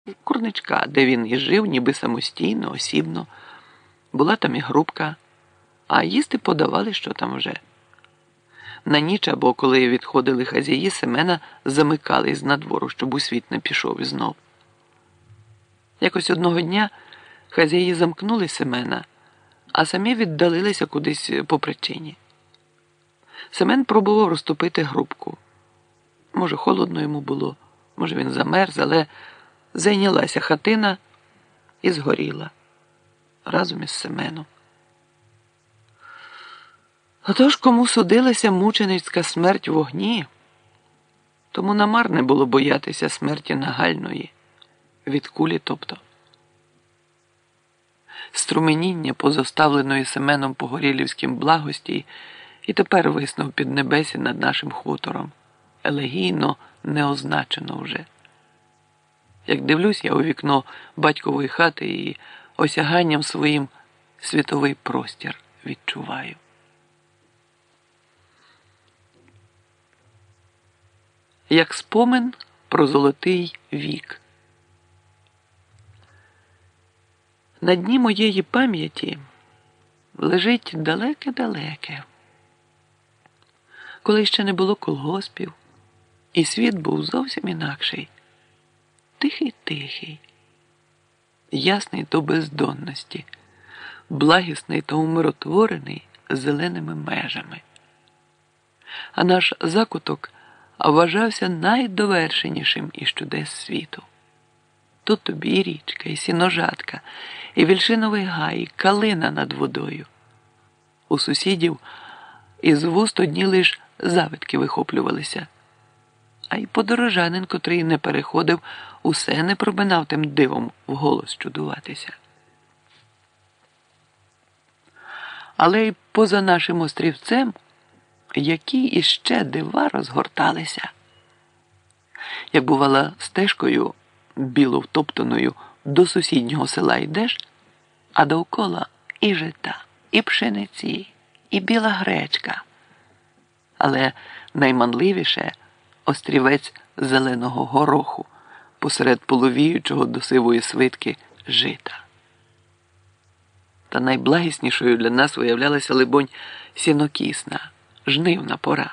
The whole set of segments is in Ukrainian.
Курничка, де він і жив, ніби самостійно, осібно. Була там і грубка, а їсти подавали, що там вже. На ніч або коли відходили хазяї, Семена замикали з надвору, щоб у світ не пішов знов. Якось одного дня хазяї замкнули Семена, а самі віддалилися кудись по причині. Семен пробував розтопити грубку. Може, холодно йому було, може, він замерз, але зайнялася хатина і згоріла разом із Семеном. Отож, кому судилася мученицька смерть в вогні, тому намарне було боятися смерті нагальної, від кулі тобто. Струменіння позоставленої Семеном Погорєлівським благості і тепер виснув під небесі над нашим хутором, елегійно не означено вже. Як дивлюсь я у вікно батькової хати і осяганням своїм світовий простір відчуваю. Як спомин про золотий вік. На дні моєї пам'яті лежить далеке-далеке, коли ще не було колгоспів, і світ був зовсім інакший. Тихий-тихий, ясний до бездонності, благісний та умиротворений зеленими межами. А наш закуток вважався найдовершенішим із чудес світу. Тут тобі і річка, і сіножатка, і вільшиновий гай, і калина над водою. У сусідів із вуст одні лиш завитки вихоплювалися. А й подорожанин, котрий не переходив, усе не проминав тим дивом вголос чудуватися. Але й поза нашим острівцем, які іще дива розгорталися. Як бувала стежкою, біло втоптаною, до сусіднього села йдеш, а довкола і жита, і пшениці, і біла гречка. Але найманливіше острівець зеленого гороху посеред половіючого до сивої свитки жита. Та найблагіснішою для нас виявлялася, либонь, сінокісна, жнивна пора.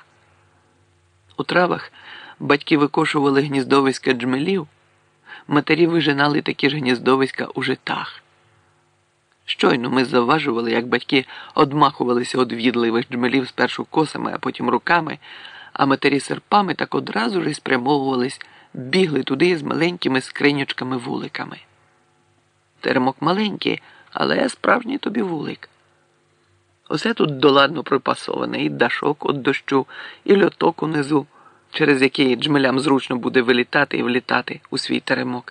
У травах батьки викошували гніздовиська джмелів, матері вижинали такі ж гніздовиська у житах. Щойно ми завважували, як батьки одмахувалися від відливих джмелів спершу косами, а потім руками, а матері серпами так одразу ж і спрямовувались, бігли туди з маленькими скриньочками-вуликами. Теремок маленький, але справжній тобі вулик. Усе тут доладно припасоване, і дашок від дощу, і льоток унизу, через який джмелям зручно буде вилітати і влітати у свій теремок.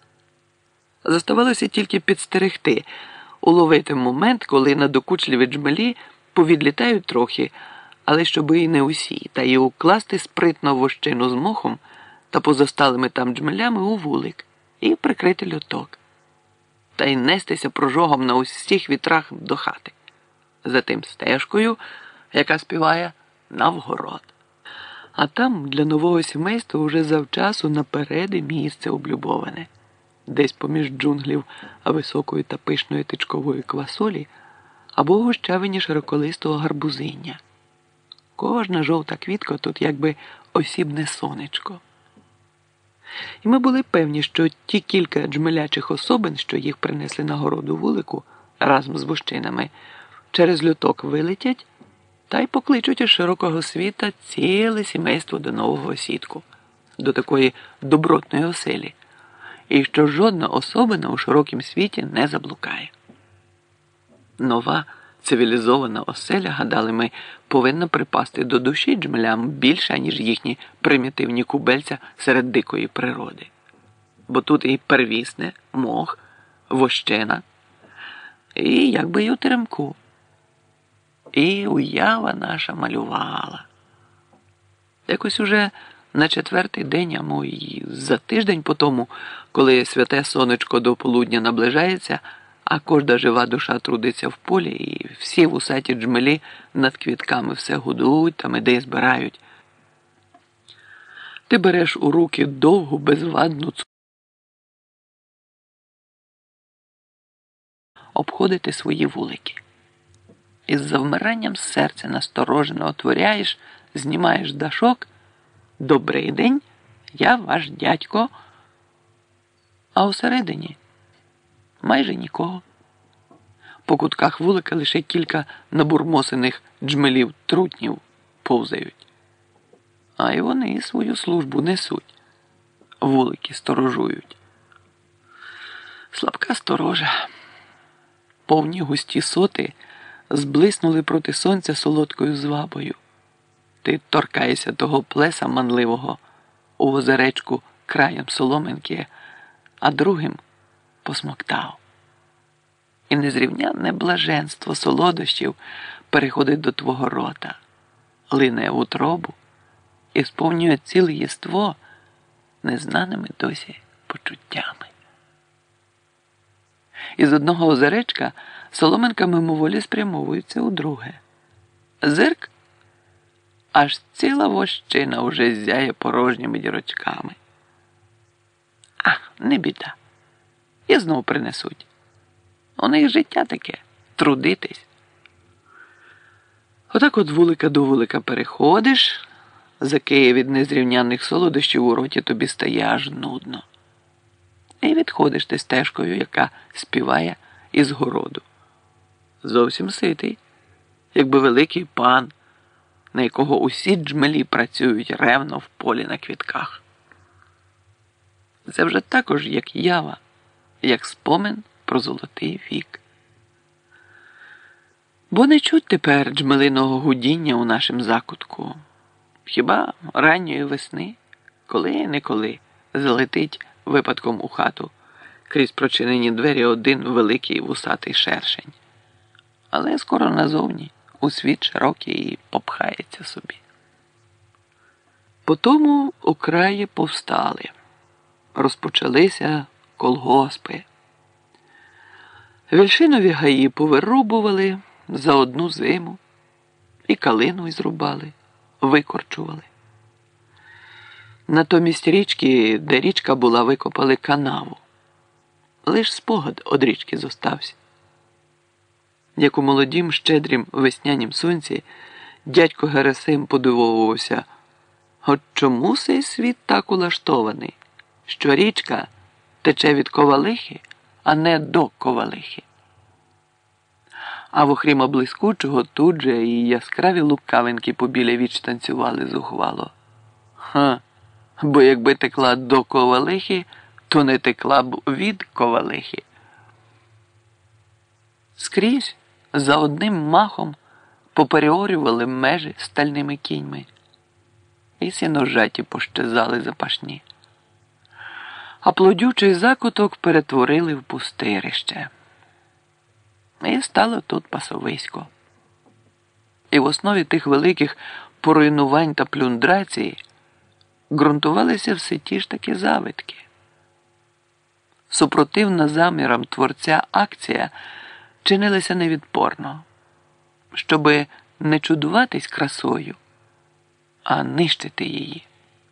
Заставалося тільки підстерегти, уловити момент, коли надокучливі джмелі повідлітають трохи, але щоб і не усі, та й укласти спритно вощину з мохом та позосталими там джмелями у вулик і прикрити льоток. Та й нестися прожогом на усіх вітрах до хати. Затим стежкою, яка співає навгород. А там для нового сімейства уже завчасу напереди місце облюбоване. Десь поміж джунглів високої та пишної тичкової квасолі або в гущавині широколистого гарбузиння. Кожна жовта квітка тут якби осібне сонечко. І ми були певні, що ті кілька джмелячих особин, що їх принесли на городу вулику разом з вощинами, через льоток вилетять та й покличуть із широкого світа ціле сімейство до нового осідку, до такої добротної оселі, і що жодна особина у широкім світі не заблукає. Нова цивілізована оселя, гадали ми, повинна припасти до душі джмелям більше, ніж їхні примітивні кубельця серед дикої природи. Бо тут і первісне, мох, вощина, і якби й у теремку. І уява наша малювала. Якось уже на четвертий день, а мо й за тиждень по тому, коли святе сонечко до полудня наближається, а кожна жива душа трудиться в полі, і всі вусаті джмелі над квітками все гудуть та меди збирають. Ти береш у руки довгу, безвадну обходити свої вулики. Із завмиранням серця насторожено отворяєш, знімаєш дашок. «Добрий день, я ваш дядько». А усередині майже нікого. По кутках вулика лише кілька набурмосених джмелів-трутнів повзають. А й вони свою службу несуть. Вулики сторожують. Слабка сторожа. Повні густі соти зблиснули проти сонця солодкою звабою. Ти торкаєшся того плеса манливого у озеречку краєм соломинки, а другим посмоктав. І незрівнянне блаженство солодощів переходить до твого рота, лине в утробу і сповнює ціле єство незнаними досі почуттями. Із одного озеречка соломинка мимоволі спрямовується у друге. Зирк, аж ціла вощина уже зяє порожніми дірочками. Ах, не біда. І знов принесуть. У них життя таке – трудитись. Отак от вулика до вулика переходиш, закиє від незрівнянних солодощів у роті тобі стає аж нудно. І відходиш ти стежкою, яка співає із городу. Зовсім ситий, якби великий пан, на якого усі джмелі працюють ревно в полі на квітках. Це вже також як ява, як спомин про золотий вік. Бо не чуть тепер джмелиного гудіння у нашім закутку. Хіба ранньої весни, коли-неколи, залетить випадком у хату крізь прочинені двері один великий вусатий шершень. Але скоро назовні у світ широкий і попхається собі. Потому у краї повстали. Розпочалися колгоспи. Вільшинові гаї повирубували за одну зиму, і калину й зрубали, викорчували. Натомість річки, де річка була, викопали канаву. Лиш спогад од річки зостався. Як у молодім, щедрім веснянім сонці дядько Герасим подивовувався, от чому сей світ так улаштований, що річка тече від Ковалихи, а не до Ковалихи. А в окрім блискучого тут же і яскраві лукавинки побіля віч танцювали зухвало. Бо якби текла до Ковалихи, то не текла б від Ковалихи. Скрізь за одним махом попереорювали межі стальними кіньми. І сіножаті пощезали запашні. А плодючий закуток перетворили в пустирище. І стало тут пасовисько. І в основі тих великих поруйнувань та плюндрацій ґрунтувалися все ті ж таки завитки. Супротивна замірам творця акція чинилася невідпорно, щоби не чудуватись красою, а нищити її.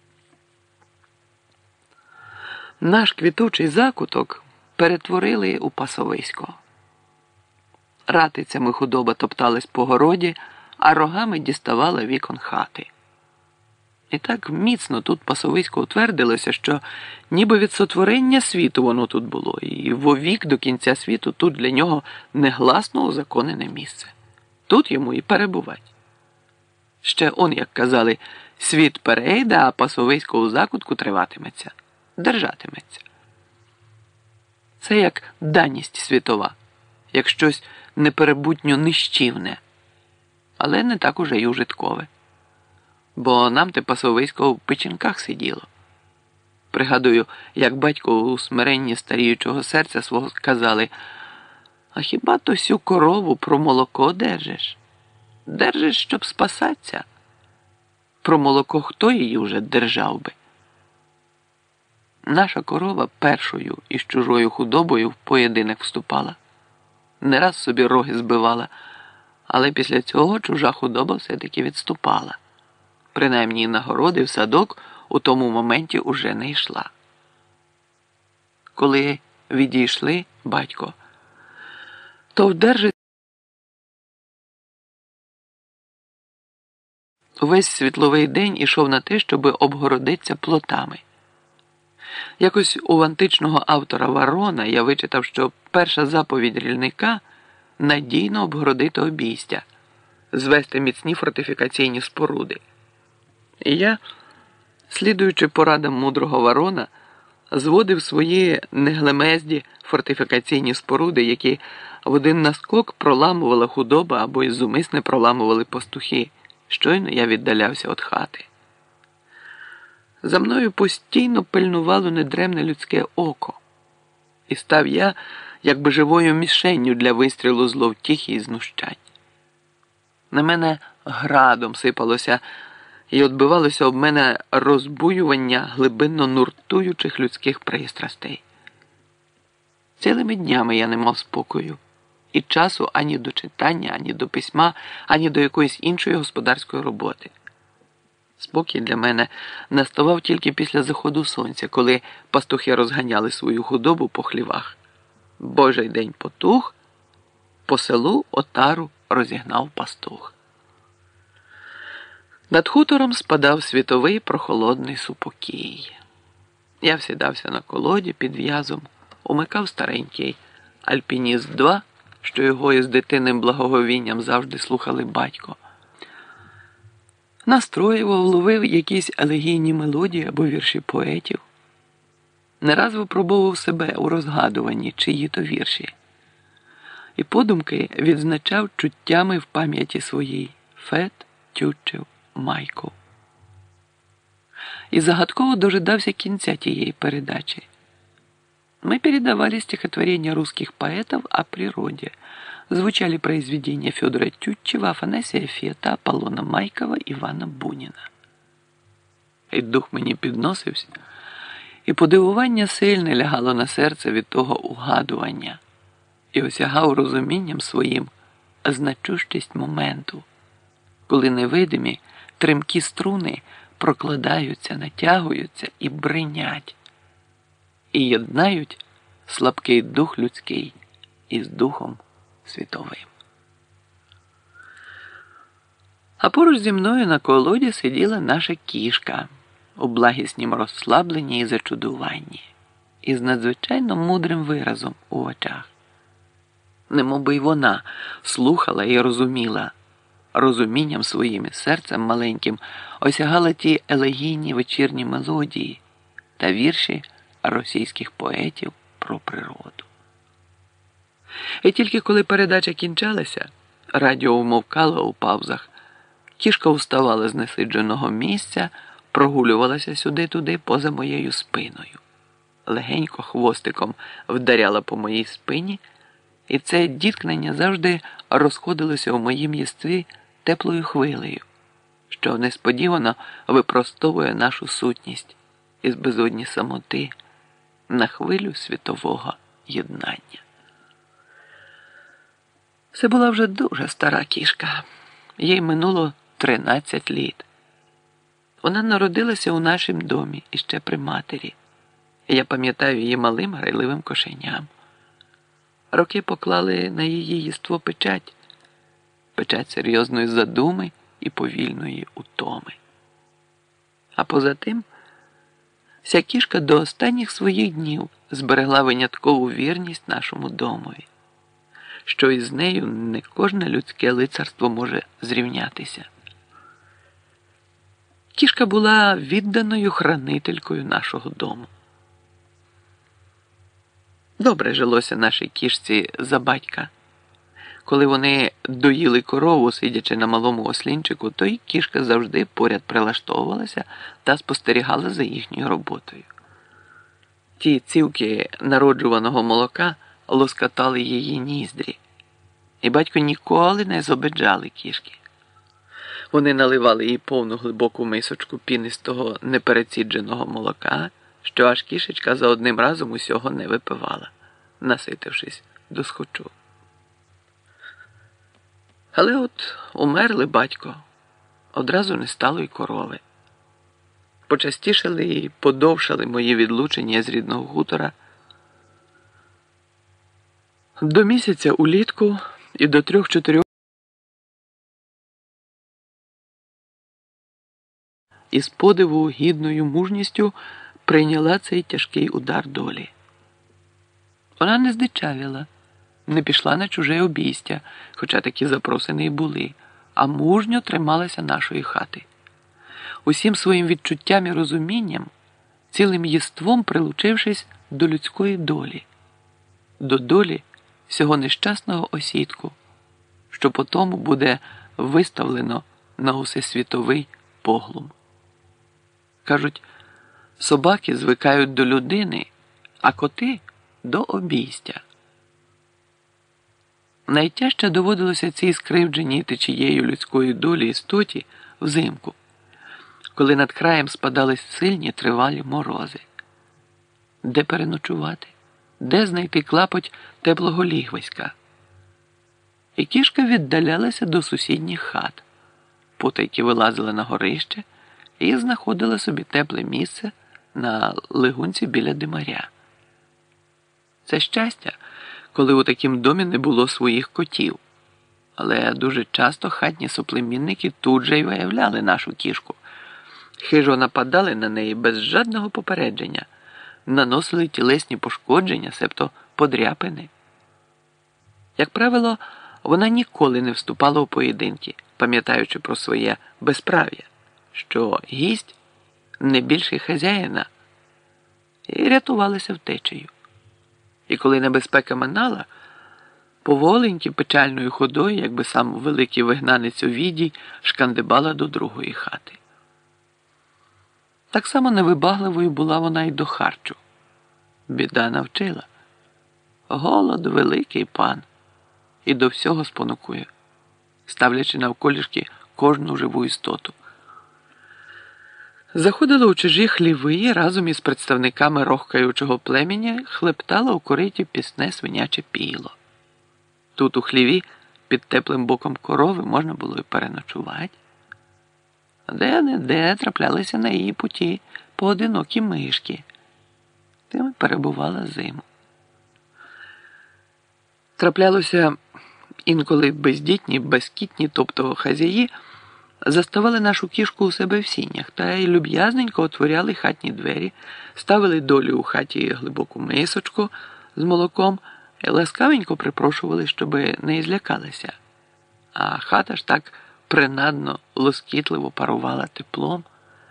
Наш квітучий закуток перетворили у пасовисько. Ратицями худоба топталась по городі, а рогами діставала вікон хати. І так міцно тут пасовисько утвердилося, що ніби від сотворення світу воно тут було, і вовік до кінця світу тут для нього негласно узаконене місце. Тут йому і перебувать. Ще он, як казали, світ перейде, а пасовисько у закутку триватиметься, держатиметься. Це як даність світова, як щось неперебутньо нищівне, але не так уже й ужиткове. Бо нам те пасовисько в печінках сиділо. Пригадую, як батько у смиренні старіючого серця свого казали: а хіба то сю корову про молоко держиш? Держиш, щоб спасатися. Про молоко хто її вже держав би? Наша корова першою із чужою худобою в поєдинок вступала. Не раз собі роги збивала, але після цього чужа худоба все-таки відступала. Принаймні на городи в садок у тому моменті уже не йшла. Коли відійшли, батько, то вдержить. Увесь світловий день ішов на те, щоб обгородитися плотами. Якось у античного автора Варона я вичитав, що перша заповідь рільника – надійно обгородити обійстя, звести міцні фортифікаційні споруди. І я, слідуючи порадам мудрого Варона, зводив свої неглемезді фортифікаційні споруди, які в один наскок проламувала худоба або й зумисне проламували пастухи. Щойно я віддалявся від хати. За мною постійно пильнувало недремне людське око. І став я, якби живою мішенню для вистрілу зловтіхи і знущань. На мене градом сипалося і відбивалося об мене розбуювання глибинно нуртуючих людських пристрастей. Цілими днями я не мав спокою. І часу ані до читання, ані до письма, ані до якоїсь іншої господарської роботи. Спокій для мене наставав тільки після заходу сонця, коли пастухи розганяли свою худобу по хлівах. Божий день потух, по селу отару розігнав пастух. Над хутором спадав світовий прохолодний супокій. Я всідався на колоді під в'язом, умикав старенький «Альпініст-2», що його із дитинним благоговінням завжди слухали батько. Настроював, ловив якісь елегійні мелодії або вірші поетів. Не раз випробовував себе у розгадуванні, чиї то вірші. І подумки відзначав чуттями в пам'яті своїй Фет, Тютчев, Майков. И загадково дожидався кінця тієї передачи. Мы передавали стихотворения русских поэтов о природе. Звучали произведения Федора Тютчева, Афанасия Фета, Аполлона Майкова, Івана Буніна. І дух мені підносився, і подивування сильне лягало на серце від того угадування, і осягав розумінням своїм значущість моменту, коли невидимі тремкі струни прокладаються, натягуються і бринять, і єднають слабкий дух людський із духом світовим. А поруч зі мною на колоді сиділа наша кішка у благіснім розслабленні і зачудуванні, із надзвичайно мудрим виразом у очах. Немоби й вона слухала і розуміла, розумінням своїм і серцем маленьким осягала ті елегійні вечірні мелодії та вірші російських поетів про природу. І тільки коли передача кінчалася, радіо вмовкало у паузах, кішка вставала з несидженого місця, прогулювалася сюди-туди поза моєю спиною. Легенько хвостиком вдаряла по моїй спині, і це діткнення завжди розходилося у моїм єстві теплою хвилею, що несподівано випростовує нашу сутність із безодні самоти на хвилю світового єднання. Це була вже дуже стара кішка. Їй минуло 13 літ. Вона народилася у нашім домі іще при матері. Я пам'ятаю її малим грайливим кошеням. Роки поклали на її єство печать. Печать серйозної задуми і повільної утоми. А поза тим, ця кішка до останніх своїх днів зберегла виняткову вірність нашому домові, що із нею не кожне людське лицарство може зрівнятися. Кішка була відданою хранителькою нашого дому. Добре жилося нашій кішці за батька. Коли вони доїли корову, сидячи на малому ослінчику, то й кішка завжди поряд прилаштовувалася та спостерігала за їхньою роботою. Ті цівки народжуваного молока лоскотали її ніздрі, і батько ніколи не зобиджали кішки. Вони наливали їй повну глибоку мисочку пінистого неперецідженого молока, що аж кішечка за одним разом усього не випивала, наситившись досхочу. Але от умерли батько, одразу не стало й корови. Почастішали і подовшали мої відлучення з рідного хутора. До місяця улітку і до 3-4 із подиву гідною мужністю прийняла цей тяжкий удар долі. Вона не здичавіла, не пішла на чуже обійстя, хоча такі запросини й були, а мужньо трималася нашої хати. Усім своїм відчуттям і розумінням, цілим єством прилучившись до людської долі, до долі всього нещасного осідку, що потому буде виставлено на усесвітовий поглум. Кажуть, собаки звикають до людини, а коти – до обійстя. Найтяжче доводилося цій скривдженій течією людської долі істоті взимку, коли над краєм спадали сильні тривалі морози. Де переночувати? Де знайти клапоть теплого лігвиська? І кішка віддалялася до сусідніх хат, потайки вилазила на горище і знаходила собі тепле місце на лигунці біля димаря. Це щастя, коли у такім домі не було своїх котів. Але дуже часто хатні соплемінники тут же й виявляли нашу кішку. Хижо нападали на неї без жодного попередження, наносили тілесні пошкодження, себто подряпини. Як правило, вона ніколи не вступала у поєдинки, пам'ятаючи про своє безправ'я, що гість не більше хазяїна, і рятувалася втечею. І коли небезпека минала, поволеньки печальною ходою, якби сам великий вигнанець Овідій, шкандибала до другої хати. Так само невибагливою була вона й до харчу. Біда навчила. Голод – великий пан. І до всього спонукує, ставлячи навколішки кожну живу істоту. Заходила у чужі хліви і разом із представниками рохкаючого племені хлептала у кориті пісне свиняче піло. Тут у хліві під теплим боком корови можна було й переночувати. Де-не-де траплялися на її путі поодинокі мишки. Тим перебувала зиму. Траплялося інколи бездітні, безкітні, тобто хазяї, заставали нашу кішку у себе в сінях та й люб'язненько отворяли хатні двері, ставили долі у хаті глибоку мисочку з молоком і ласкавенько припрошували, щоби не злякалися. А хата ж так принадно, лоскітливо парувала теплом.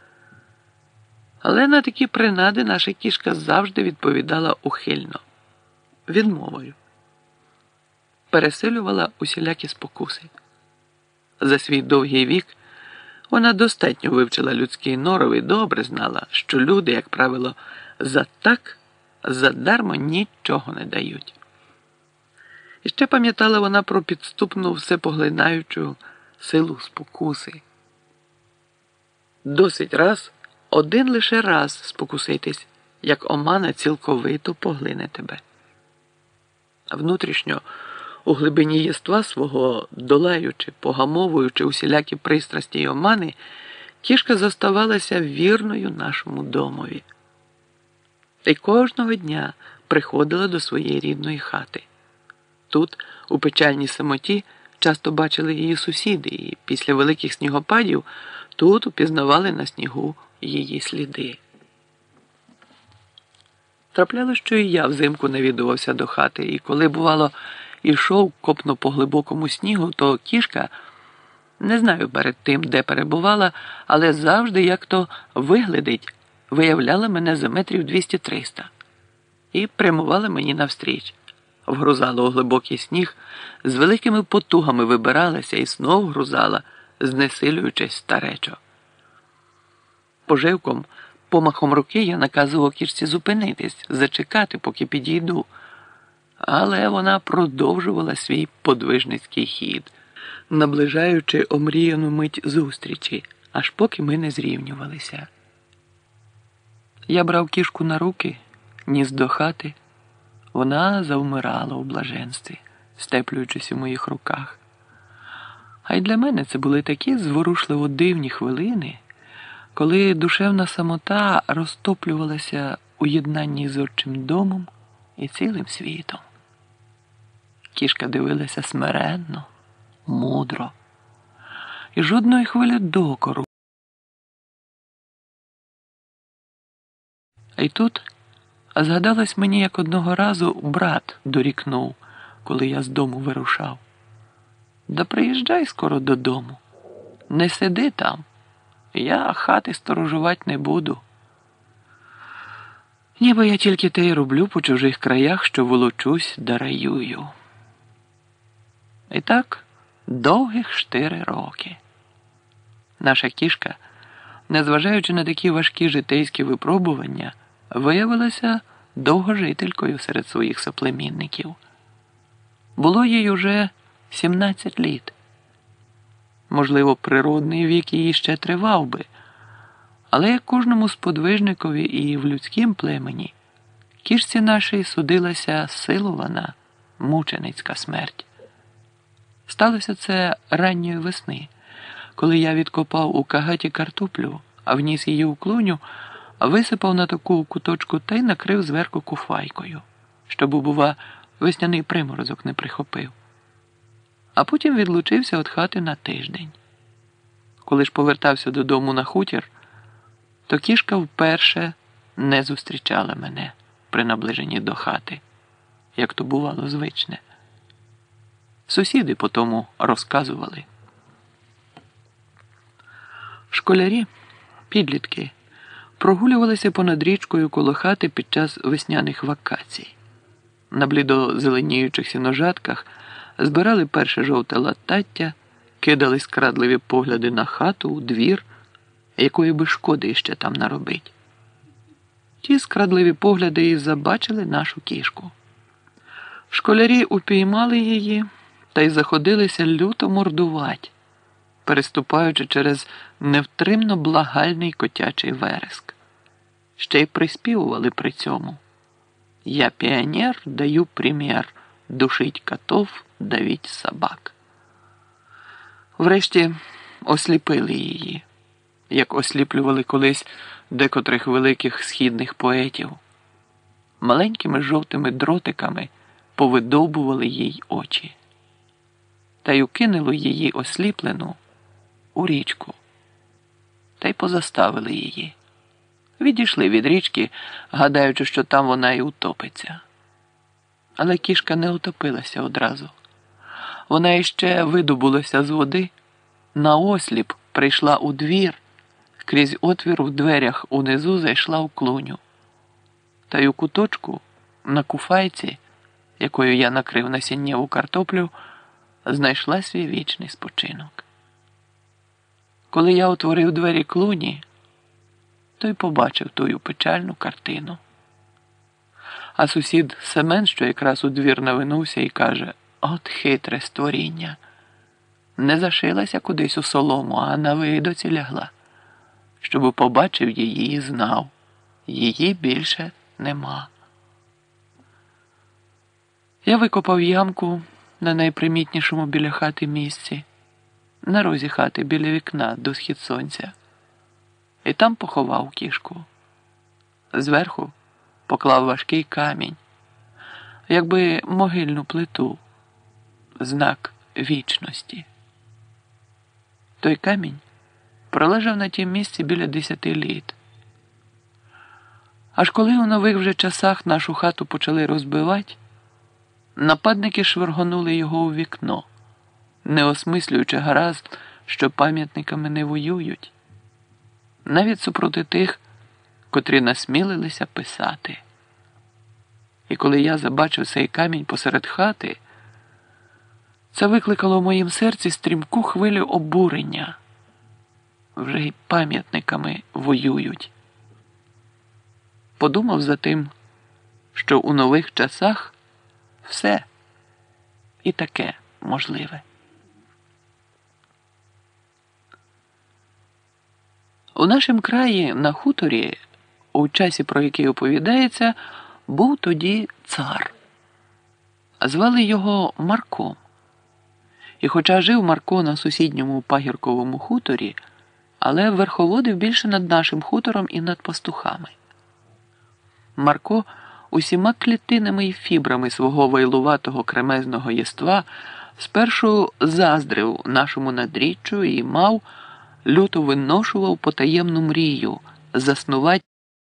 Але на такі принади наша кішка завжди відповідала ухильно, відмовою. Пересилювала усілякі спокуси. За свій довгий вік вона достатньо вивчила людський норов і добре знала, що люди, як правило, за так, задармо нічого не дають. І ще пам'ятала вона про підступну всепоглинаючу силу спокуси. Досить раз, один лише раз спокуситись, як омана цілковито поглине тебе. Внутрішньо, у глибині єства свого, долаючи, погамовуючи усілякі пристрасті й омани, кішка зоставалася вірною нашому домові. І кожного дня приходила до своєї рідної хати. Тут, у печальній самоті, часто бачили її сусіди, і після великих снігопадів тут упізнавали на снігу її сліди. Трапляло, що і я взимку навідувався до хати, і коли, бувало, ішов копно по глибокому снігу, то кішка, не знаю перед тим, де перебувала, але завжди як-то виглядить, виявляла мене за метрів 200-300 і прямувала мені навстріч. Вгрузала у глибокий сніг, з великими потугами вибиралася і знов вгрузала, знесилюючись старечо. Поживком, помахом руки я наказував кішці зупинитись, зачекати, поки підійду. Але вона продовжувала свій подвижницький хід, наближаючи омріяну мить зустрічі, аж поки ми не зрівнювалися. Я брав кішку на руки, ніс до хати. Вона завмирала у блаженстві, степлюючись у моїх руках. А й для мене це були такі зворушливо дивні хвилини, коли душевна самота розтоплювалася у єднанні з отчим домом і цілим світом. кішка дивилася смиренно, мудро і жодної хвилі докору. І тут згадалось мені, як одного разу брат дорікнув, коли я з дому вирушав. Да приїжджай скоро додому, не сиди там, я хати сторожувати не буду. Ніби я тільки те й роблю по чужих краях, що волочусь да раюю. І так довгих 4 роки. Наша кішка, незважаючи на такі важкі житейські випробування, виявилася довгожителькою серед своїх соплемінників. Було їй уже 17 літ. Можливо, природний вік її ще тривав би, але як кожному сподвижникові і в людськім племені, кішці нашій судилася силувана, мученицька смерть. Сталося це ранньої весни, коли я відкопав у кагаті картоплю, а вніс її у клуню, висипав на таку куточку та й накрив зверху куфайкою, щоб, бува, весняний приморозок не прихопив. А потім відлучився від хати на тиждень. Коли ж повертався додому на хутір, то кішка вперше не зустрічала мене при наближенні до хати, як то бувало звичне. Сусіди потому розказували. Школярі, підлітки, прогулювалися понад річкою коло хати під час весняних вакацій. На блідо-зеленіючих сіножатках збирали перше жовте латаття, кидали скрадливі погляди на хату, у двір, якої би шкоди іще там наробить. Ті скрадливі погляди і забачили нашу кішку. Школярі упіймали її та й заходилися люто мордувати, переступаючи через невтримно благальний котячий вереск. Ще й приспівували при цьому: «Я піонер, даю примір, душить котов, давить собак». Врешті осліпили її, як осліплювали колись декотрих великих східних поетів. Маленькими жовтими дротиками повидовбували їй очі. Та й укинули її осліплену у річку. Та й позаставили її. Відійшли від річки, гадаючи, що там вона і утопиться. Але кішка не утопилася одразу. Вона іще видобулася з води, наосліп прийшла у двір, крізь отвір в дверях унизу зайшла у клуню. Та й у куточку, на куфайці, якою я накрив насіннєву картоплю, знайшла свій вічний спочинок. Коли я отворив двері клуні, то й побачив тую печальну картину. А сусід Семен, що якраз у двір навинувся, і каже: «От хитре створіння! Не зашилася кудись у солому, а на видоці лягла, щоб побачив її і знав, її більше нема». Я викопав ямку на найпримітнішому біля хати місці, на розі хати біля вікна до схід сонця, і там поховав кішку. Зверху поклав важкий камінь, якби могильну плиту, знак вічності. Той камінь пролежав на тім місці біля 10 літ. Аж коли у нових вже часах нашу хату почали розбивати, нападники швиргонули його у вікно, не осмислюючи гаразд, що пам'ятниками не воюють, навіть супроти тих, котрі насмілилися писати. І коли я забачив цей камінь посеред хати, це викликало в моїм серці стрімку хвилю обурення. Вже й пам'ятниками воюють. Подумав затим, що у нових часах все і таке можливе. У нашому краї на хуторі, у часі, про який оповідається, був тоді цар. Звали його Марком. І хоча жив Марко на сусідньому пагірковому хуторі, але верховодив більше над нашим хутором і над пастухами. Марко усіма клітинами і фібрами свого вайлуватого кремезного єства спершу заздрив нашому надріччю і мав, люто виношував потаємну мрію заснувати.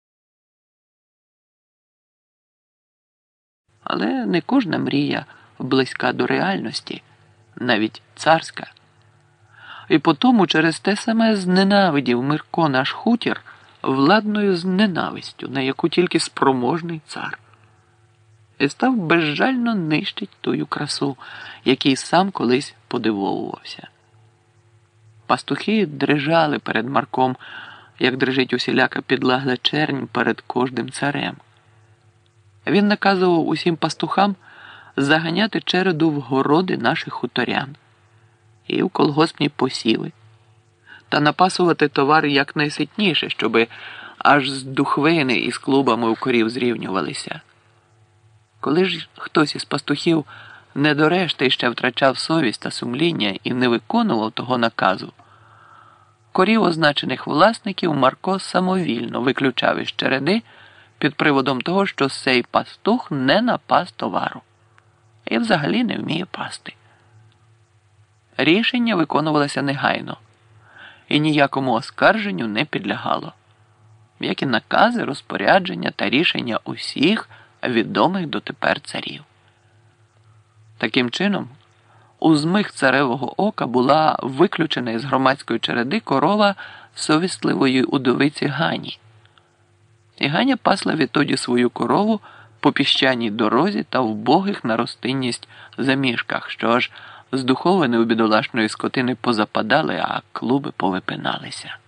Але не кожна мрія близька до реальності, навіть царська. І потому через те саме зненавидів Мирко наш хутір владною зненавистю, на яку тільки спроможний цар. І став безжально нищить тую красу, який сам колись подивовувався. Пастухи дрижали перед Марком, як дрижить усіляка підлагла чернь перед кожним царем. Він наказував усім пастухам заганяти череду в городи наших хуторян і в колгоспні посіви, та напасувати товар якнайситніше, щоби аж з духвини із клубами у корів зрівнювалися. Коли ж хтось із пастухів не до решти ще втрачав совість та сумління і не виконував того наказу, корів означених власників Марко самовільно виключав із череди під приводом того, що сей пастух не напас товару і взагалі не вміє пасти. Рішення виконувалося негайно і ніякому оскарженню не підлягало, як і накази, розпорядження та рішення усіх відомих дотепер царів. Таким чином, у змих царевого ока була виключена із громадської череди корова совістливої удовиці Гані. І Ганя пасла відтоді свою корову по піщаній дорозі та вбогих на ростинність заміжках, що аж з духовини у бідолашної скотини позападали, а клуби повипиналися.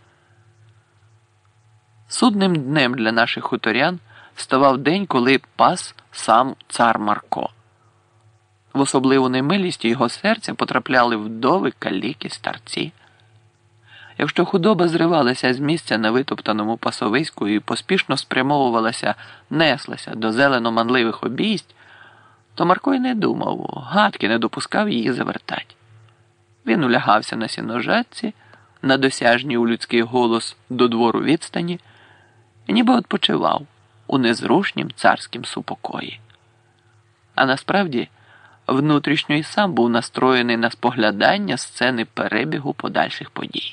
Судним днем для наших хуторян ставав день, коли пас сам цар Марко. В особливу немилість його серця потрапляли вдови, каліки, старці. Якщо худоба зривалася з місця на витоптаному пасовиську і поспішно спрямовувалася, неслася до зелено-манливих обійсть, то Марко й не думав, гадки не допускав її завертать. Він улягався на сіножатці, на досяжній у людський голос до двору відстані, і ніби відпочивав у незрушнім царськім супокої. А насправді, внутрішньо й сам був настроєний на споглядання сцени перебігу подальших подій.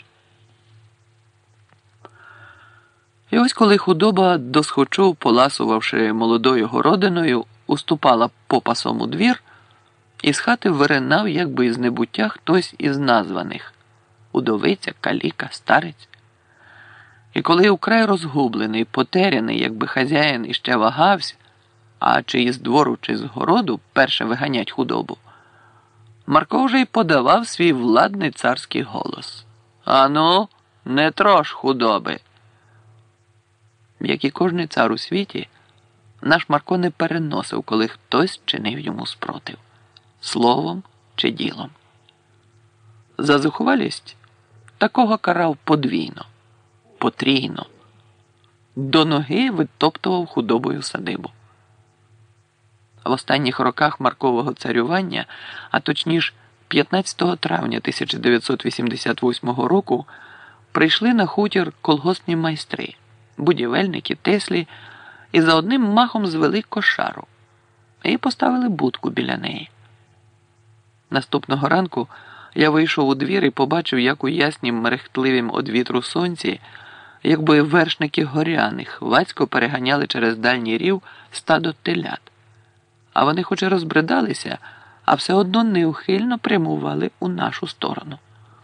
І ось коли худоба, досхочу поласувавши молодою городиною, уступала попасом у двір, із хати виринав, якби із небуття, хтось із названих – удовиця, каліка, старець. І коли украй розгублений, потеряний, якби хазяїн іще вагався, а чи із двору, чи з городу перше виганять худобу, Марко вже й подавав свій владний царський голос. «Ану, не трош худоби!» Як і кожний цар у світі, наш Марко не переносив, коли хтось чинив йому спротив – словом чи ділом. За зухвалість такого карав подвійно, потрійно. До ноги витоптував худобою садибу. В останніх роках Маркового царювання, а точніше 15 травня 1988 року, прийшли на хутір колгоспні майстри, будівельники, теслі, і за одним махом звели кошару і поставили будку біля неї. Наступного ранку я вийшов у двір і побачив, як у яснім мерехтливім од вітру сонці, якби вершники горяни хвацько переганяли через дальній рів стадо телят. А вони хоч і розбридалися, а все одно неухильно прямували у нашу сторону.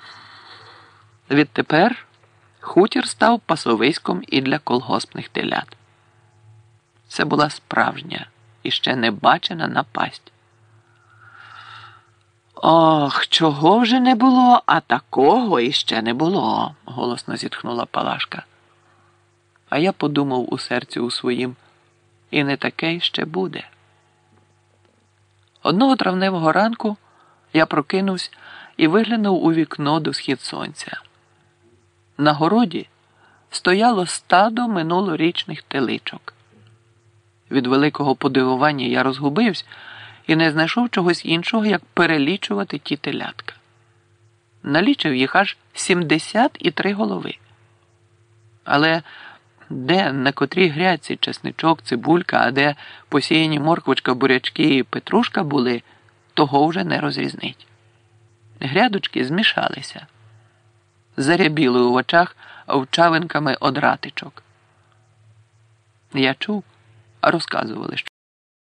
Відтепер хутір став пасовиськом і для колгоспних телят. Це була справжня і ще не бачена напасть. «Ох, чого вже не було, а такого іще не було», – голосно зітхнула Палашка. А я подумав у серці у своїм, і не таке ще буде. Одного травневого ранку я прокинувся і виглянув у вікно до схід сонця. На городі стояло стадо минулорічних теличок. Від великого подивування я розгубився і не знайшов чогось іншого, як перелічувати ті телятка. Налічив їх аж 73 голови. Але де на котрій грядці чесничок, цибулька, а де посіяні морквочка, бурячки і петрушка були, того вже не розрізнить. Грядочки змішалися. Зарябіли у очах овчавинками одратичок. Я чув, а розказували, що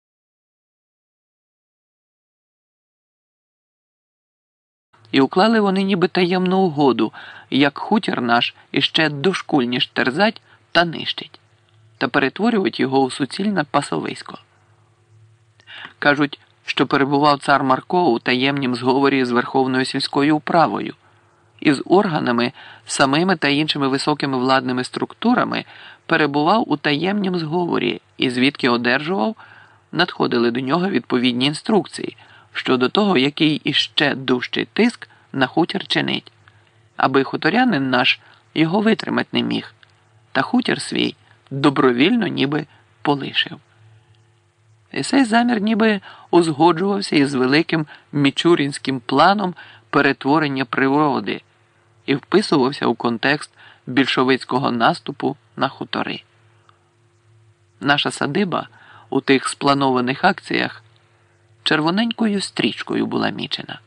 і уклали вони ніби таємну угоду, як хутір наш іще дошкульніш терзать та нищить, та перетворювать його у суцільне пасовисько. Кажуть, що перебував цар Марко у таємнім зговорі з Верховною сільською управою, і з органами, самими та іншими високими владними структурами перебував у таємнім зговорі і звідки одержував, надходили до нього відповідні інструкції щодо того, який іще дужчий тиск на хутір чинить, аби хуторянин наш його витримати не міг, та хутір свій добровільно ніби полишив. І цей замір ніби узгоджувався із великим мічурінським планом перетворення природи і вписувався у контекст більшовицького наступу на хутори. Наша садиба у тих спланованих акціях червоненькою стрічкою була мічена.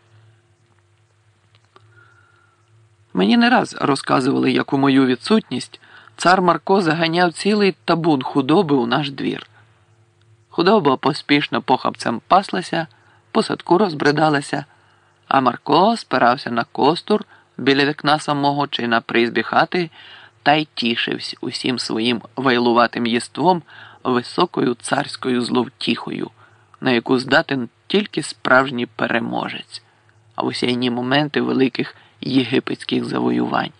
Мені не раз розказували, як у мою відсутність цар Марко заганяв цілий табун худоби у наш двір. Худоба поспішно похапцем паслася, по садку розбридалася, а Марко спирався на костур біля вікна самого чи на призбі хати та й тішився усім своїм вайлуватим єством високою царською зловтіхою, на яку здатен тільки справжній переможець, а в осяйні моменти великих єгипетських завоювань.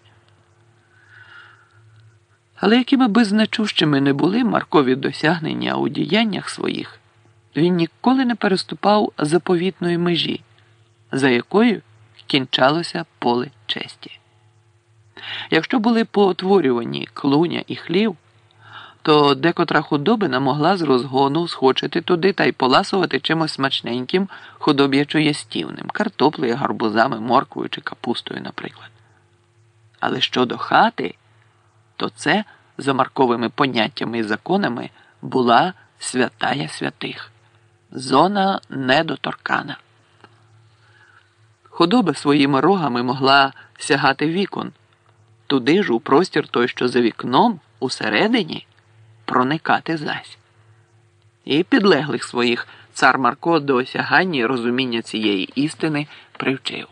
Але якими би значущими не були Маркові досягнення у діяннях своїх, він ніколи не переступав заповітної межі, за якою кінчалося поле честі. Якщо були поотворювані клуня і хлів, то декотра худобина могла з розгону схочити туди та й поласувати чимось смачненьким худоб'ячо-ястівним, картоплею, гарбузами, морквою чи капустою, наприклад. Але щодо хати, то це, за Марковими поняттями і законами, була святая святих. Зона недоторкана. Худоба своїми рогами могла сягати вікон. Туди ж, у простір той, що за вікном, усередині, проникати зась. І підлеглих своїх цар Марко до осягання і розуміння цієї істини привчив.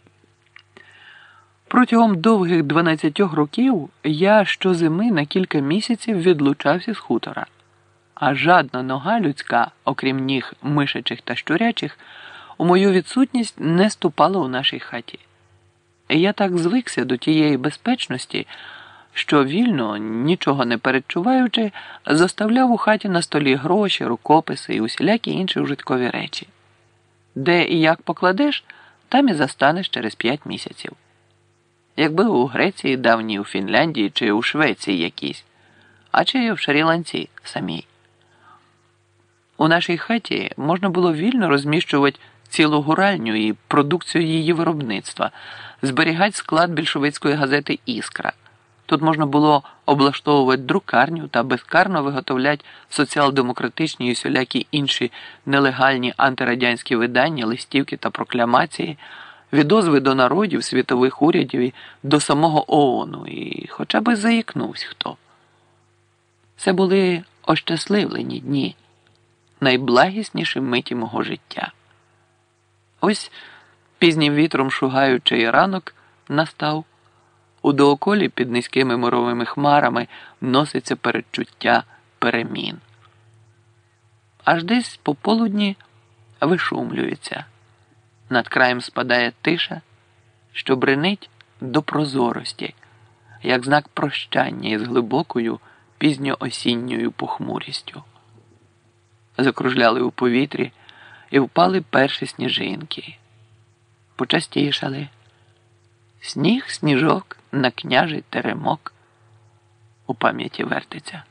Протягом довгих 12 років я щозими на кілька місяців відлучався з хутора, а жадна нога людська, окрім ніг мишачих та щурячих, у мою відсутність не ступала у нашій хаті. І я так звикся до тієї безпечності, що вільно, нічого не передчуваючи, заставляв у хаті на столі гроші, рукописи і усілякі інші ужиткові речі. Де і як покладеш, там і застанеш через 5 місяців. Якби у Греції давній, у Фінляндії чи у Швеції якійсь, а чи в Шрі-Ланці самій. У нашій хаті можна було вільно розміщувати цілу гуральню і продукцію її виробництва, зберігати склад більшовицької газети «Іскра». Тут можна було облаштовувати друкарню та безкарно виготовляти соціал-демократичні і усілякі інші нелегальні антирадянські видання, листівки та прокламації, відозви до народів, світових урядів і до самого ООНу, і хоча б заїкнувся хто. Це були ощасливлені дні, найблагісніші миті мого життя. Ось пізнім вітром шугаючий ранок настав. У дооколі під низькими мировими хмарами носиться передчуття перемін. Аж десь пополудні вишумлюється. Над краєм спадає тиша, що бринить до прозорості, як знак прощання із глибокою пізньоосінньою похмурістю. Закружляли у повітрі і впали перші сніжинки. Почастішали. Сніг, сніжок, на княжий теремок у пам'яті вертиться.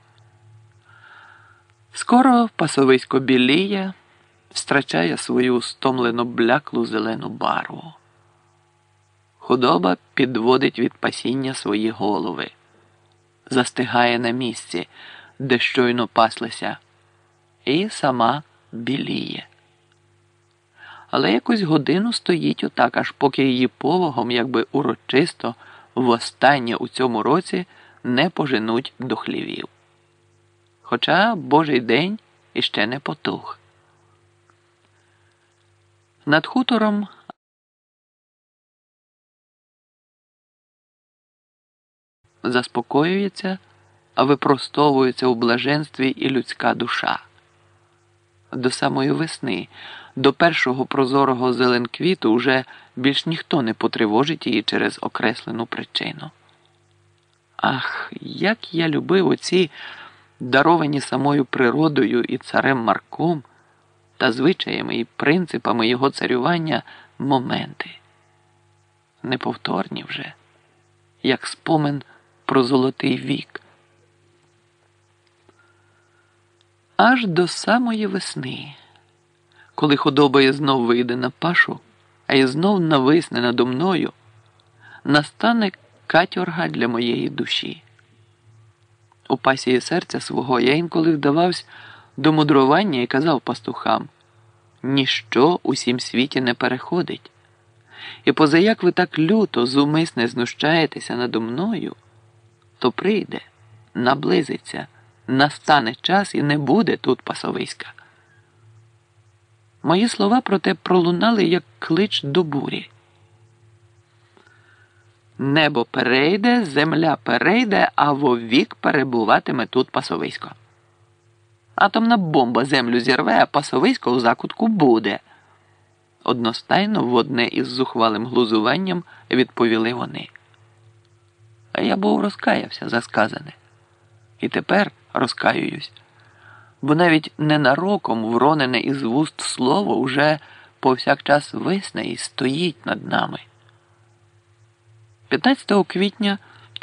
Скоро пасовисько біліє, втрачає свою стомлено бляклу зелену барву. Худоба підводить від пасіння свої голови. застигає на місці, де щойно паслися, і сама біліє. Але якось годину стоїть отак, аж поки її повагом, якби урочисто, востаннє у цьому році не поженуть до хлівів. Хоча Божий день іще не потух. Над хутором заспокоюється, а випростовується у блаженстві і людська душа. До самої весни, до першого прозорого зеленквіту уже більш ніхто не потривожить її через окреслену причину. Ах, як я любив оці даровані самою природою і царем Марком та звичаями і принципами його царювання моменти. Неповторні вже, як спомин про золотий вік. Аж до самої весни, коли худоба і знов вийде на пашу, а і знов нависне надо мною, настане катьорга для моєї душі. У пасії серця свого я інколи вдавався до мудрування і казав пастухам: ніщо у сім світі не переходить. І позаяк ви так люто, зумисне знущаєтеся надо мною, то прийде, наблизиться, настане час і не буде тут пасовиська. Мої слова проте пролунали, як клич до бурі. Небо перейде, земля перейде, а вовік перебуватиме тут пасовисько. Атомна бомба землю зірве, а пасовисько у закутку буде. Одностайно в одне із зухвалим глузуванням відповіли вони. А я був розкаявся за сказане. І тепер розкаююсь, бо навіть ненароком вронене із вуст слово уже повсякчас висне і стоїть над нами. 15 квітня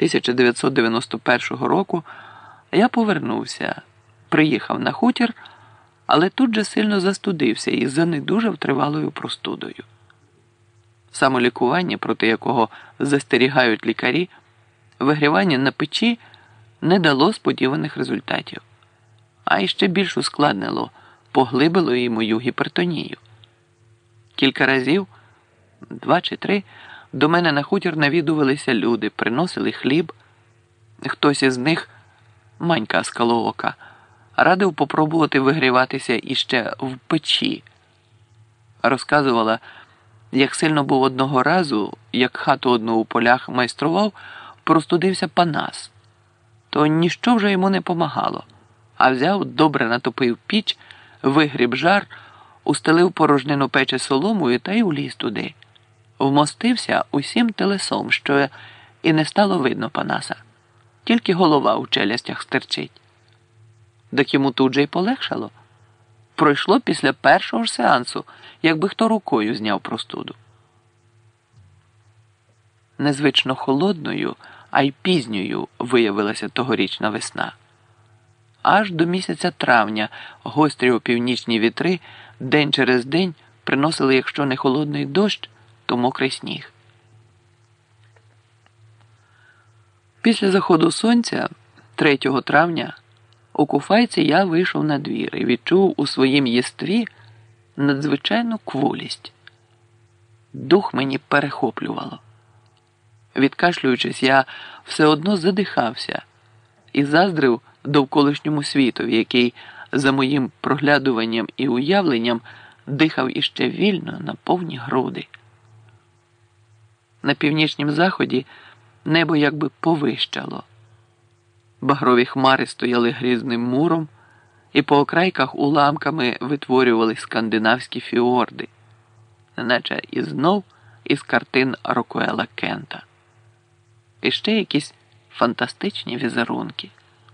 1991 року я повернувся, приїхав на хутір, але тут же сильно застудився і занедужав тривалою простудою. Самолікування, проти якого застерігають лікарі, вигрівання на печі не дало сподіваних результатів, а іще більш ускладнило, поглибило і мою гіпертонію. Кілька разів, 2 чи 3, до мене на хутір навідувалися люди, приносили хліб. Хтось із них, Манька Скалоока, радив попробувати вигріватися іще в печі. Розказувала, як сильно був одного разу, як хату одну у полях майстрував, простудився Панас. То ніщо вже йому не помагало, а взяв, добре натопив піч, вигріб жар, устелив порожнину печі соломою та й уліз туди. Вмостився усім телесом, що і не стало видно Панаса. Тільки голова у челюстях стирчить. Так йому тут же й полегшало. Пройшло після першого ж сеансу, якби хто рукою зняв простуду. Незвично холодною, а й пізньою виявилася тогорічна весна. Аж до місяця травня гострі опівнічні вітри день через день приносили, якщо не холодний дощ, то мокрий сніг. Після заходу сонця, 3 травня, у куфайці я вийшов на двір і відчув у своїм єстві надзвичайну кволість. Дух мені перехоплювало. Відкашлюючись, я все одно задихався і заздрив довколишньому світові, який за моїм проглядуванням і уявленням дихав іще вільно на повні груди. На північнім заході небо якби повищало. Багрові хмари стояли грізним муром, і по окрайках уламками витворювали скандинавські фіорди, наче і знов із картин Рокуела Кента. І ще якісь фантастичні візерунки.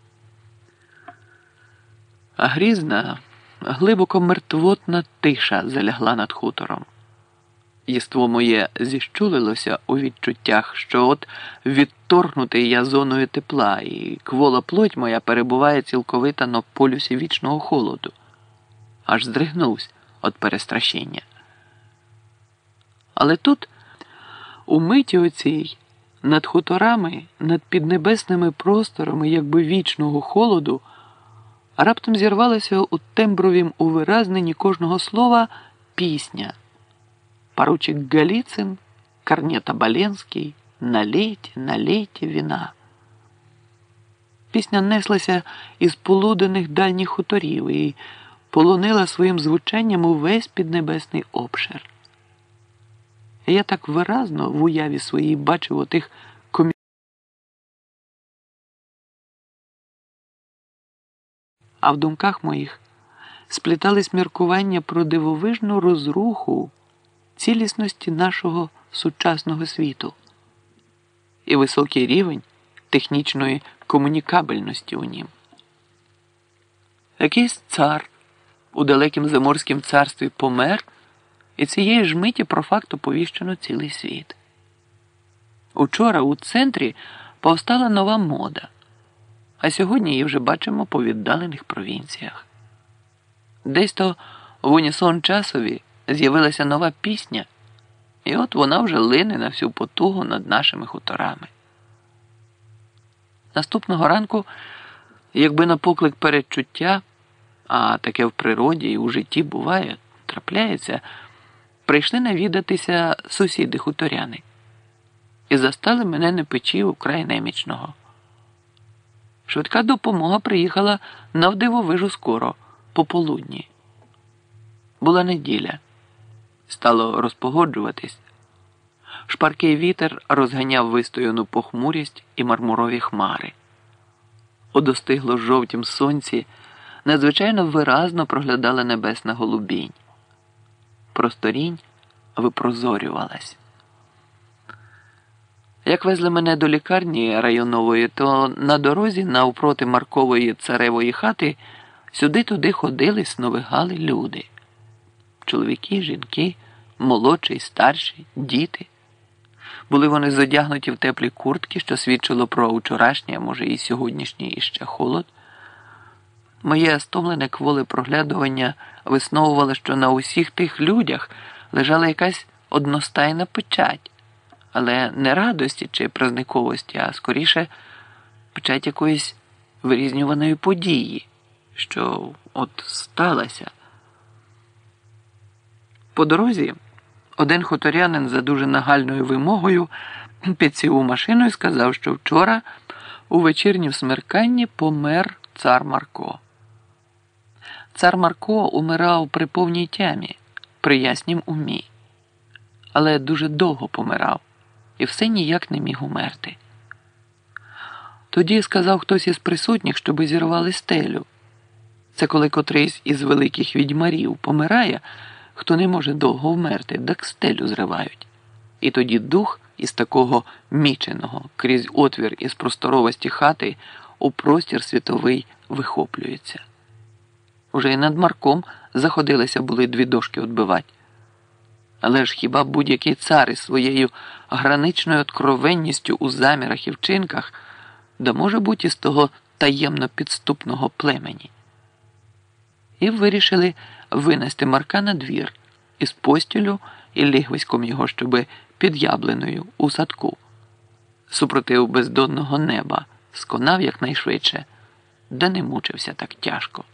А грізна, глибоко мертвотна тиша залягла над хутором. Єство моє зіщулилося у відчуттях, що от відторгнутий я зоною тепла, і квола плоть моя перебуває цілковито на полюсі вічного холоду. Аж здригнувся від перестрашіння. Але тут, у миті оцій, Над хуторами, над піднебесними просторами, якби вічного холоду, раптом зірвалася у тембровім увиразненні кожного слова пісня. Поручик Голіцин, корнет Оболенський, налейте, налейте вина. Пісня неслася із полуденних дальніх хуторів і полонила своїм звучанням увесь піднебесний обшир. Я так виразно в уяві своїй бачив отих а в думках моїх сплітались міркування про дивовижну розруху цілісності нашого сучасного світу і високий рівень технічної комунікабельності у нім. Якийсь цар у далекім Заморськім царстві помер, і цієї ж миті про факт оповіщено цілий світ. Учора у центрі повстала нова мода, а сьогодні її вже бачимо по віддалених провінціях. Десь то в унісон часові з'явилася нова пісня, і от вона вже лине на всю потугу над нашими хуторами. Наступного ранку, якби на поклик передчуття, а таке в природі і у житті буває, трапляється, прийшли навідатися сусіди-хуторяни і застали мене на печі украй немічного. Швидка допомога приїхала навдивовижу скоро, пополудні. Була неділя. Стало розпогоджуватись. Шпаркий вітер розганяв вистояну похмурість і мармурові хмари. У достигло жовтім сонці надзвичайно виразно проглядала небесна голубінь. Просторінь випрозорювалась. Як везли мене до лікарні районової, то на дорозі навпроти Маркової царевої хати сюди-туди ходили, сновигали люди. Чоловіки, жінки, молодші, старші, діти. Були вони зодягнуті в теплі куртки, що свідчило про вчорашній, а може і сьогоднішній іще холод. Моє стомлене кволе проглядування висновувало, що на усіх тих людях лежала якась одностайна печать, але не радості чи празниковості, а скоріше печать якоїсь вирізнюваної події, що от сталася. По дорозі один хуторянин за дуже нагальною вимогою підсів у машину і сказав, що вчора у вечірнім смерканні помер цар Марко. Цар Марко умирав при повній тямі, при яснім умі. Але дуже довго помирав і все ніяк не міг умерти. Тоді сказав хтось із присутніх, щоби зірвали стелю. Це коли котрийсь із великих відьмарів помирає, хто не може довго вмерти, так стелю зривають. І тоді дух із такого міченого крізь отвір із просторовості хати у простір світовий вихоплюється. Уже і над Марком заходилися були дві дошки відбивати. Але ж хіба будь-який цар із своєю граничною откровенністю у замірах і вчинках да може бути із того таємно підступного племені? І вирішили винести Марка на двір із постілю і лігвиськом його, щоби під яблиною у садку. Супротив бездонного неба сконав якнайшвидше, да не мучився так тяжко.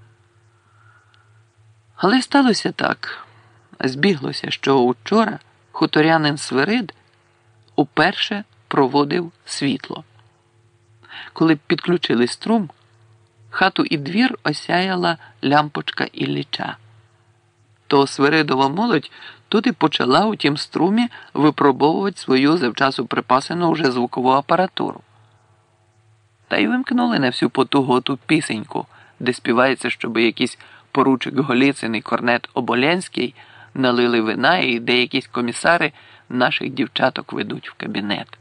Але сталося так. Збіглося, що учора хуторянин Свирид уперше проводив світло. Коли підключили струм, хату і двір осяяла лямпочка Ілліча. То Свиридова молодь тут і почала у тім струмі випробовувати свою завчасу припасену вже звукову апаратуру. Та й вимкнули на всю потугу ту пісеньку, де співається, щоби якийсь поручик Голіцин і корнет Оболенський налили вина і де якісь комісари наших дівчаток ведуть в кабінет.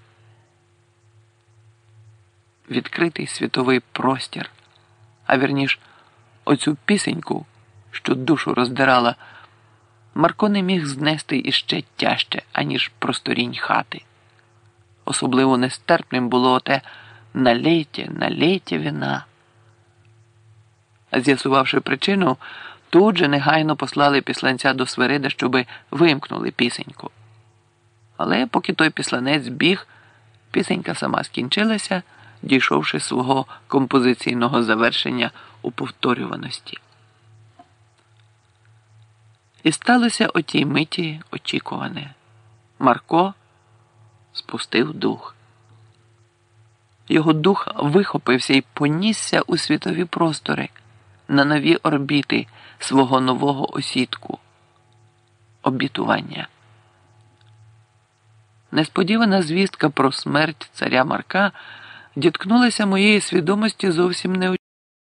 Відкритий світовий простір, а вірніш, оцю пісеньку, що душу роздирала, Марко не міг знести іще тяжче, аніж просторінь хати. Особливо нестерпним було оте «налейте, налейте вина». З'ясувавши причину, тут же негайно послали післанця до Свирида, щоби вимкнули пісеньку. Але поки той післанець біг, пісенька сама скінчилася, дійшовши свого композиційного завершення у повторюваності. І сталося о тій миті очікуване. Марко спустив дух. Його дух вихопився і понісся у світові простори, на нові орбіти свого нового осідку – обітування. Несподівана звістка про смерть царя Марка діткнулася моєї свідомості зовсім неочікувано.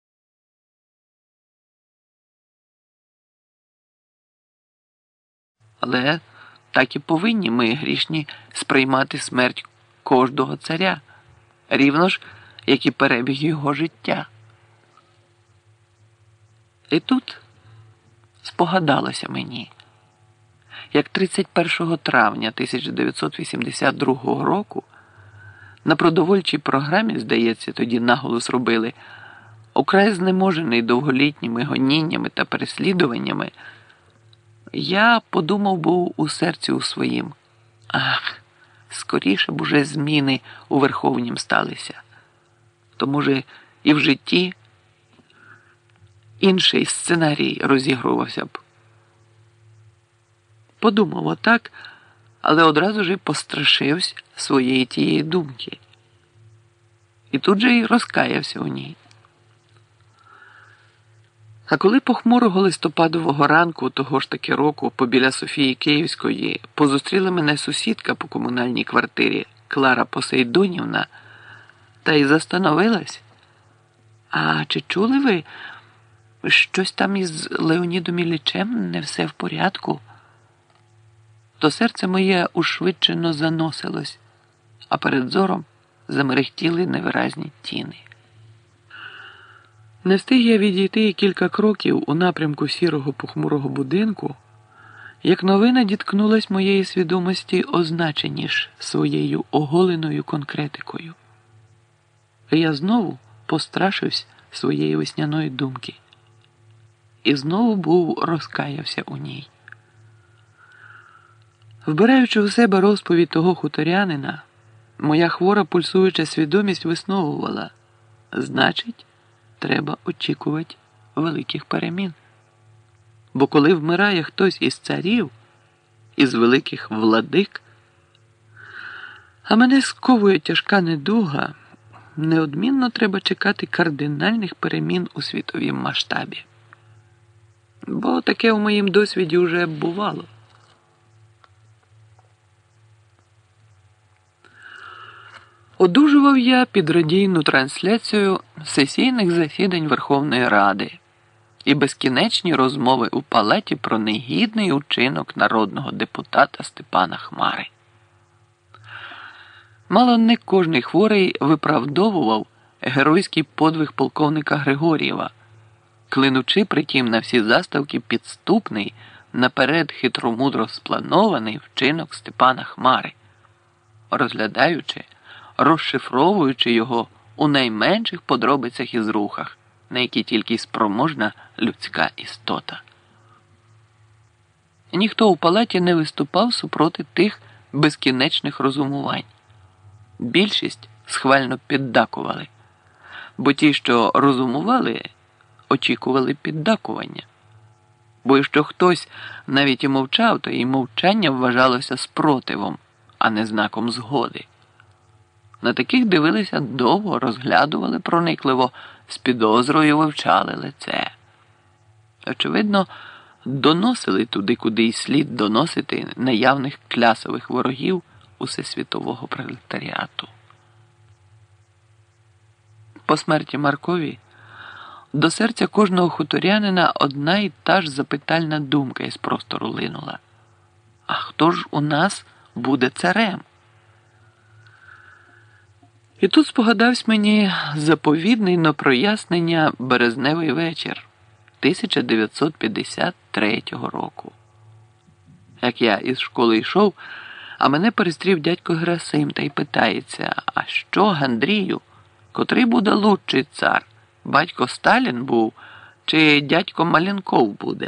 Але так і повинні ми, грішні, сприймати смерть кожного царя, рівно ж, як і перебіг його життя. І тут спогадалося мені, як 31 травня 1982 року на продовольчій програмі, здається, тоді наголос робили, украй знеможений довголітніми гоніннями та переслідуваннями, я подумав був у серці у своїм. Ах, скоріше б уже зміни у Верховнім сталися. То, може, і в житті інший сценарій розігрувався б. Подумав отак, але одразу ж і пострашився своєї тієї думки. І тут же й розкаявся у ній. А коли похмурого листопадового ранку того ж таки року побіля Софії Київської позустріла мене сусідка по комунальній квартирі Клара Посейдонівна та й застановилась, а чи чули ви, щось там із Леонідом Іллічем не все в порядку? То серце моє ушвидшено заносилось, а перед зором замерехтіли невиразні тіни. Не встиг я відійти і кілька кроків у напрямку сірого похмурого будинку, як новина діткнулась моєї свідомості означеніш своєю оголеною конкретикою. Я знову пострашився своєї весняної думки. І знову був розкаявся у ній. Вбираючи в себе розповідь того хуторянина, моя хвора пульсуюча свідомість висновувала, значить, треба очікувати великих перемін. Бо коли вмирає хтось із царів, із великих владик, а мене сковує тяжка недуга, неодмінно треба чекати кардинальних перемін у світовім масштабі. Бо таке у моїм досвіді вже бувало. Одужував я під радійну трансляцію сесійних засідань Верховної Ради і безкінечні розмови у палаті про негідний учинок народного депутата Степана Хмари. Мало не кожний хворий виправдовував геройський подвиг полковника Григор'єва, клинучи притім на всі заставки підступний, наперед хитромудро спланований вчинок Степана Хмари, розглядаючи, розшифровуючи його у найменших подробицях і зрухах, на які тільки спроможна людська істота. Ніхто у палаті не виступав супроти тих безкінечних розумувань. Більшість схвально піддакували, бо ті, що розумували, очікували піддакування. Бо якщо хтось навіть і мовчав, то і мовчання вважалося спротивом, а не знаком згоди. На таких дивилися довго, розглядували проникливо, з підозрою вивчали лице. Очевидно, доносили туди, куди й слід доносити наявних клясових ворогів усесвітового пролетаріату. По смерті Маркові до серця кожного хуторянина одна й та ж запитальна думка із простору линула. А хто ж у нас буде царем? І тут спогадався мені заповідний на прояснення березневий вечір 1953 року. Як я із школи йшов, а мене перестрів дядько Герасим та й питається, а що, Андрію, котрий буде лучший цар? Батько Сталін був чи дядько Маленков буде?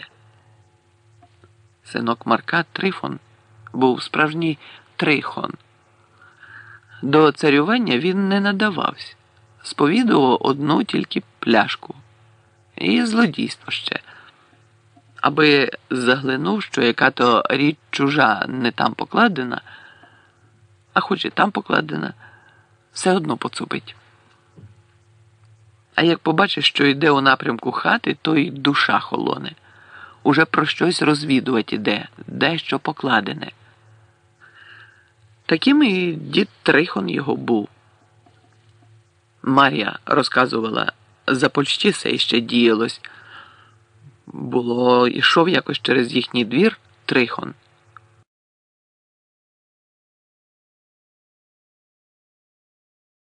Синок Марка Трифон був справжній Трихон. До царювання він не надавався, сповідував одну тільки пляшку. І злодійство ще. Аби заглянув, що яка то річ чужа не там покладена, а хоч і там покладена, все одно поцупить. А як побачиш, що йде у напрямку хати, то й душа холоне. Уже про щось розвідувати іде, де що покладене. Таким і дід Трихон його був. Мар'я розказувала, за Польщі все ще діялось. Було, ішов якось через їхній двір Трихон.